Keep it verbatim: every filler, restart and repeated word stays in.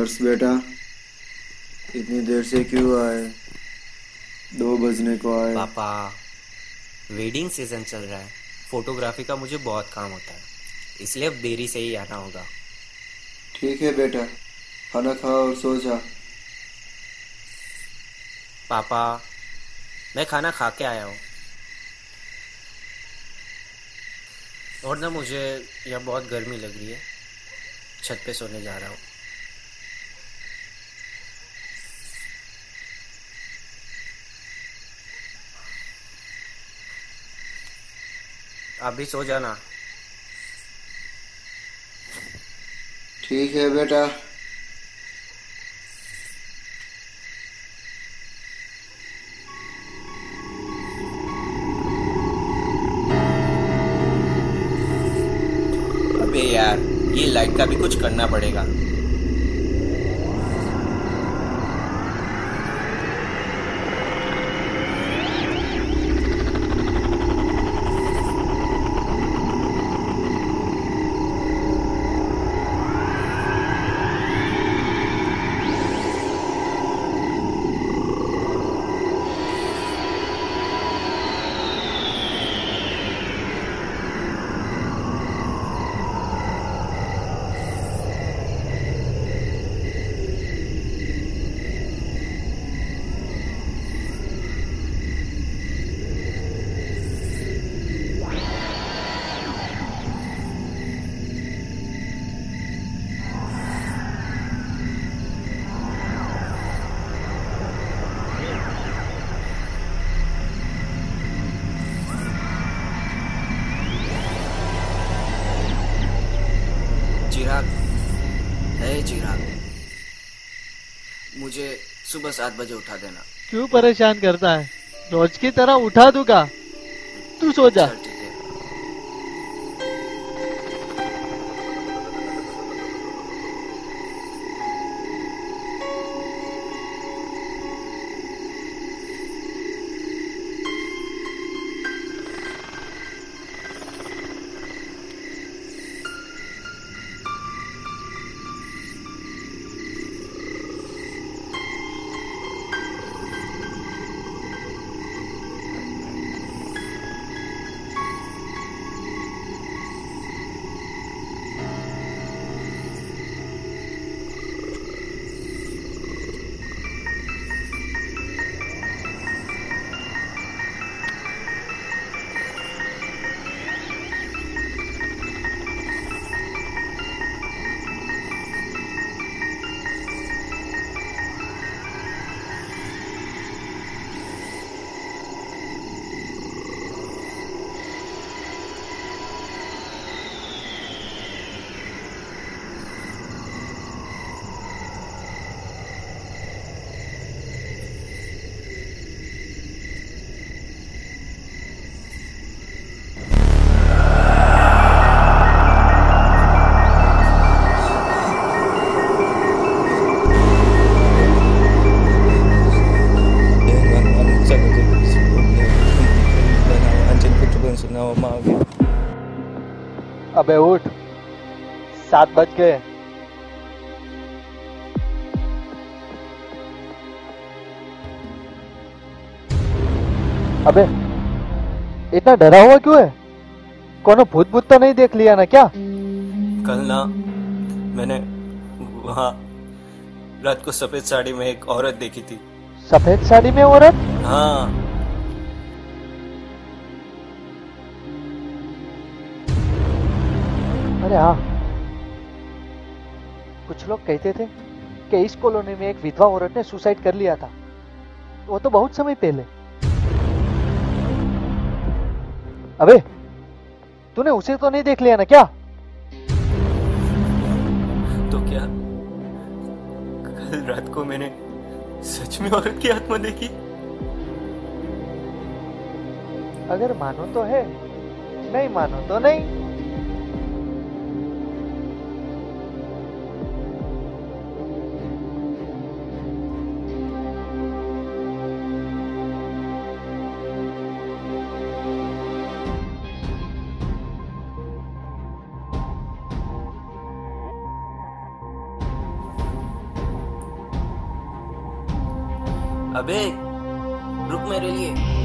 हर्ष बेटा, इतनी देर से क्यों आए? दो बजने को आए। पापा, वेडिंग सीजन चल रहा है। फोटोग्राफी का मुझे बहुत काम होता है, इसलिए अब देरी से ही आना होगा। ठीक है बेटा, खाना खा और सो जा। पापा, मैं खाना खा के आया हूँ। और ना, मुझे यहाँ बहुत गर्मी लग रही है। छत पे सोने जा रहा हूँ। आप भी सो जाना। ठीक है बेटा। अबे यार, ये लाइट का भी कुछ करना पड़ेगा। चिराग, है चिराग, मुझे सुबह सात बजे उठा देना। क्यों परेशान करता है? रोज की तरह उठा दूंगा, तू सो जा। चल ठीक है। अबे उठ, सात बज गए। अबे इतना डरा हुआ क्यों है? कोनो भूत भूत तो नहीं देख लिया ना क्या? कल ना, मैंने वहाँ रात को सफेद साड़ी में एक औरत देखी थी। सफेद साड़ी में औरत? हाँ। अरे हाँ, कुछ लोग कहते थे कि इस कॉलोनी में एक विधवा औरत ने सुसाइड कर लिया था। वो तो बहुत समय पहले। अबे तूने उसे तो नहीं देख लिया ना क्या? तो क्या कल रात को मैंने सच में औरत की आत्मा देखी? अगर मानो तो है, नहीं मानो तो नहीं। अबे रुक मेरे लिए।